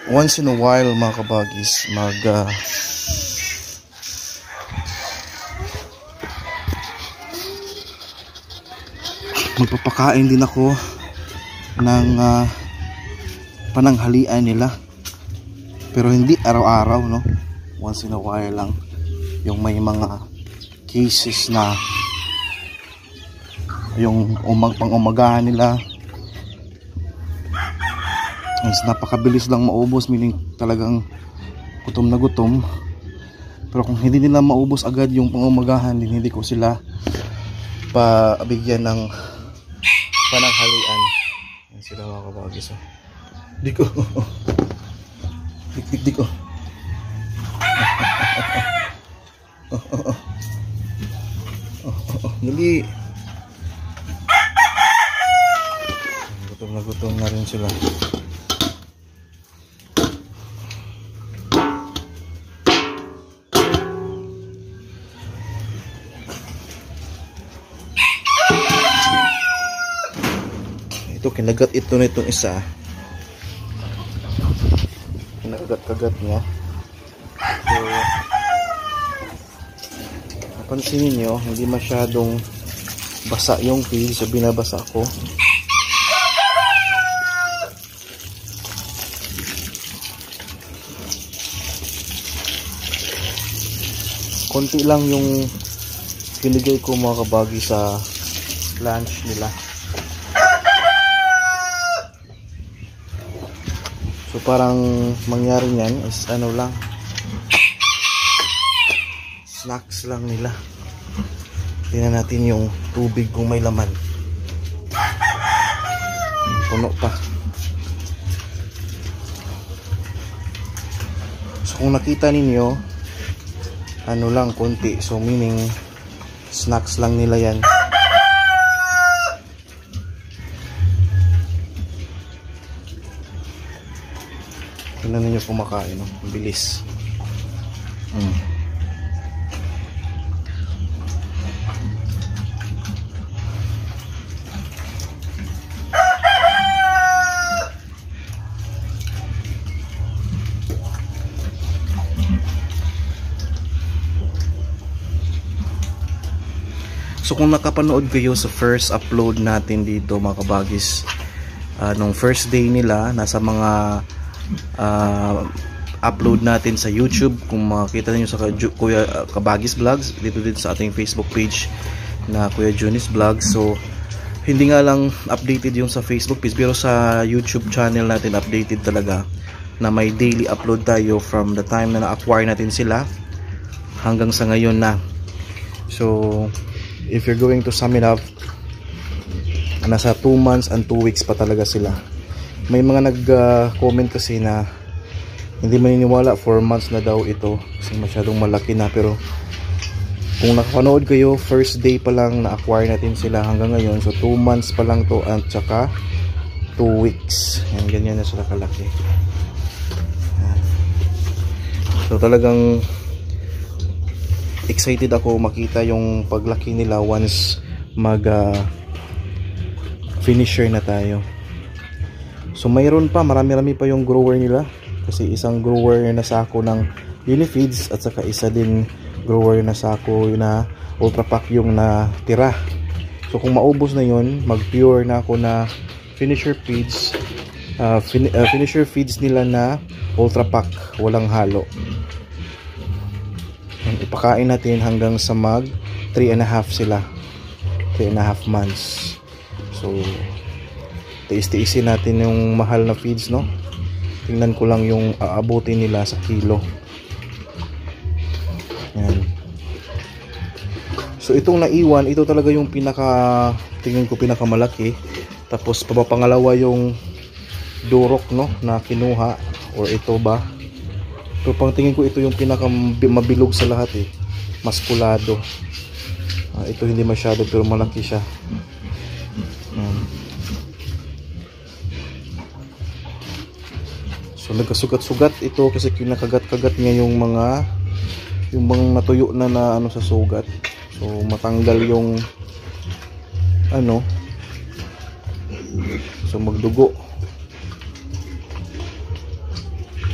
once in a while mga kabagis, magpapakain din ako ng pananghalian nila, pero hindi araw-araw, no? Once in a while lang, yung may mga cases na yung pang-umagahan nila is napakabilis lang maubos, meaning talagang gutom na gutom. Pero kung hindi nila maubos agad yung pang-umagahan, hindi ko sila pabigyan ng pananghalian. Yan sila mga kabagis. Di ko di ko dali. Gutom na rin sila. Ito, kinagat ito na itong isa. Kinagat-kagat niya. So, napansin niyo, hindi masyadong basa yung feed. So, binabasa ko. Konti lang yung binigay ko mga kabagi sa lunch nila. So parang mangyari niyan is ano lang, snacks lang nila. Tingnan natin yung tubig kung may laman. Puno pa. So kung nakita ninyo, ano lang, konti. So meaning snacks lang nila yan. Tingnan ninyo kumakain, no? Bilis. So kung nakapanood kayo sa first upload natin dito mga kabagis, nung first day nila, nasa mga upload natin sa YouTube. Kung makikita niyo sa Kuya Kabagis Vlogs, dito din sa ating Facebook page na Kuya Junis Vlogs. So hindi nga lang updated yung sa Facebook page, pero sa YouTube channel natin updated talaga, na may daily upload tayo from the time na na-acquire natin sila hanggang sa ngayon na. So if you're going to sum it up, nasa 2 months and 2 weeks pa talaga sila. May mga nag-comment kasi na hindi maniniwala, 4 months na daw ito kasi masyadong malaki na. Pero kung nakapanood kayo, first day pa lang na-acquire natin sila hanggang ngayon. So 2 months pa lang to at saka 2 weeks. Yan, ganyan na sila kalaki. So talagang excited ako makita yung paglaki nila once mag finisher na tayo. So mayroon pa, marami-rami pa yung grower nila, kasi isang grower na sako ng Unifeeds at saka isa din grower na sako na Ultra Pack yung natira. So kung maubos na yun, mag-pure na ako na finisher feeds, finisher feeds nila na Ultra Pack, walang halo. Ipakain natin hanggang sa mag 3.5 sila, 3.5 months. So tiis-tiisin natin yung mahal na feeds, no? Tingnan ko lang yung aabutin nila sa kilo. Yan. So itong naiwan, ito talaga yung tingin ko pinakamalaki. Tapos pangalawa yung durok, no, na kinuha, or ito ba? Pero pang tingin ko ito yung pinakamabilog sa lahat, maskulado. Ito hindi masyado pero malaki siya. So nagkasugat-sugat ito kasi kinakagat-kagat niya yung mga natuyo na ano sa sugat. So matanggal yung ano, so magdugo.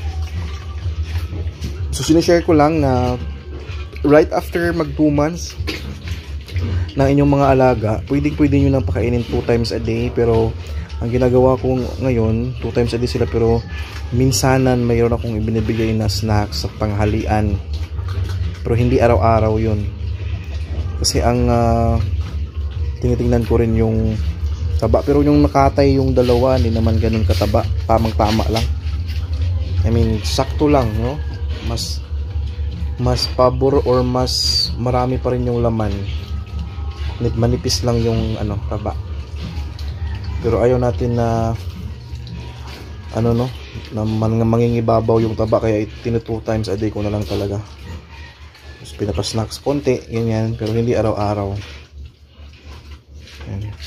sinishare ko lang na right after mag 2 months ng inyong mga alaga, pwede nyo nang pakainin 2 times a day. Pero ang ginagawa ko ngayon, 2 times a day sila, pero minsanan mayroon akong ibinibigay na snacks sa panghalian, pero hindi araw-araw yun. Kasi ang tinitingnan ko rin yung taba, pero yung nakatay yung dalawa, hindi naman ganun kataba, tamang-tama lang. I mean, sakto lang, no? Mas pabor or mas marami pa rin yung laman. Manipis lang yung taba. Pero ayaw natin na no, na mangingibabaw yung taba, kaya 2 times a day ko na lang talaga. Tapos pinapa-snacks konti, ganyan, pero hindi araw-araw. Ayan.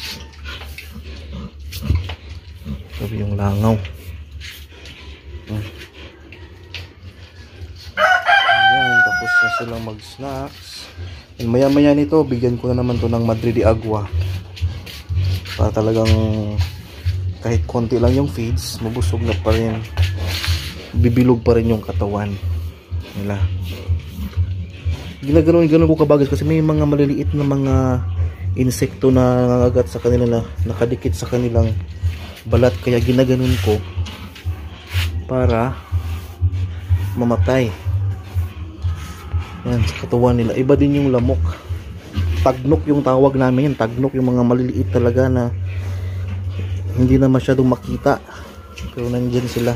Sabi yung langaw. Ayan, tapos na silang mag-snacks. And maya-maya nito, bigyan ko na naman to ng Madre de Agua. Para talagang kahit konti lang yung feeds, mabusog na pa rin. Bibilog pa rin yung katawan nila. Ginaganon ko kabagas kasi may mga maliliit na mga insekto na nangagat sa kanila, na nakadikit sa kanilang balat, kaya ginaganon ko para mamatay yan sa katawan nila. Iba din yung lamok, tagnok yung tawag namin yan. Tagnok yung mga maliliit talaga na hindi na masyadong makita, pero nandyan sila.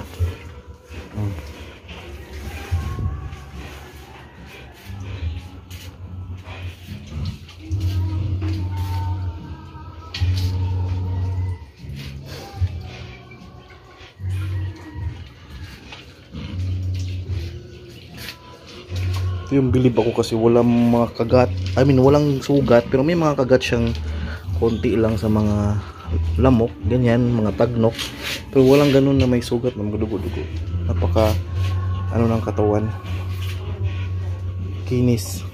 Yung bilib ako kasi walang mga kagat, I mean walang sugat, pero may mga kagat siyang konti lang sa mga lamok, ganyan, mga tagnok, pero walang ganun na may sugat na magdugo-dugo. Napaka ng katawan, kinis.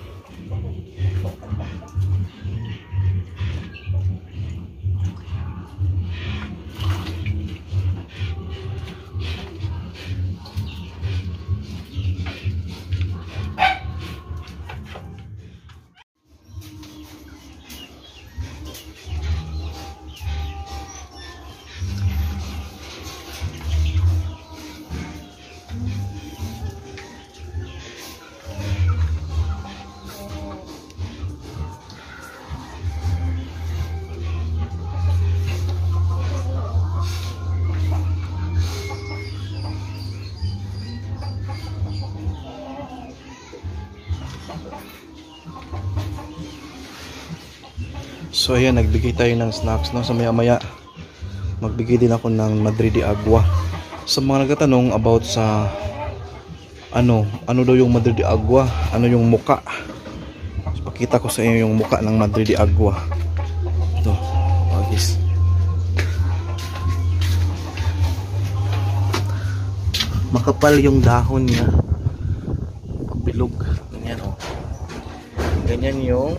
So ayan, nagbigay tayo ng snacks, no? So maya maya magbigay din ako ng Madre de Agua. Sa mga nagtatanong about sa ano daw yung Madre de Agua, ano yung muka. So, pakita ko sa inyo yung muka ng Madre de Agua. Ito, pagis. Makapal yung dahon niya, bilog, ganyan, oh. Ganyan yung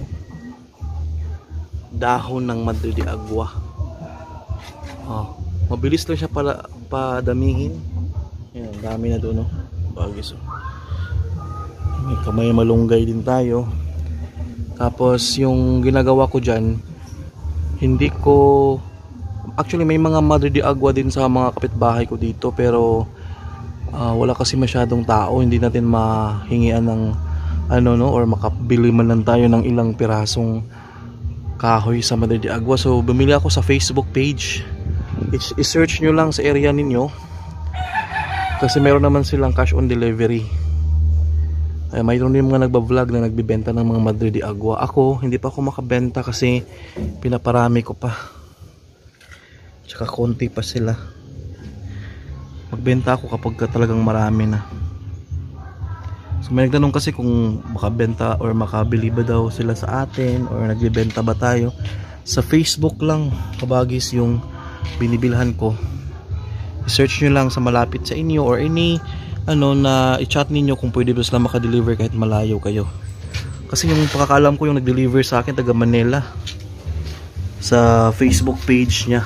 dahon ng Madre de Agua. Oh, mabilis lang siya para padamihin. Ayan, dami na doon, no? Bagis, oh. May kamay malunggay din tayo. Tapos yung ginagawa ko dyan, hindi ko, actually may mga Madre de Agua din sa mga kapitbahay ko dito, pero wala kasi masyadong tao, hindi natin mahingian ng no, or makabili man lang tayo ng ilang pirasong kahoy sa Madre de Agua. So bumili ako sa Facebook page. I-search nyo lang sa area ninyo, kasi meron naman silang cash on delivery. Mayroon din mga nagba-vlog na nagbibenta ng mga Madre de Agua. Ako, hindi pa ako makabenta kasi pinaparami ko pa, tsaka konti pa sila. Magbenta ako kapag talagang marami na. So may nagtanong kasi kung makabenta or makabili ba daw sila sa atin, or nagbibenta ba tayo. Sa Facebook lang kabagis yung binibilhan ko. I-search nyo lang sa malapit sa inyo, or any na i-chat ninyo kung pwede ba sila makadeliver kahit malayo kayo. Kasi yung pakakalam ko, yung nag-deliver sa akin taga Manila, sa Facebook page niya.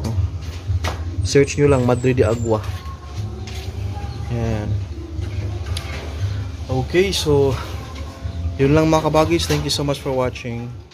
Search nyo lang Madre de Agua. Ayan. Okay, so yun lang mga kabagis. Thank you so much for watching.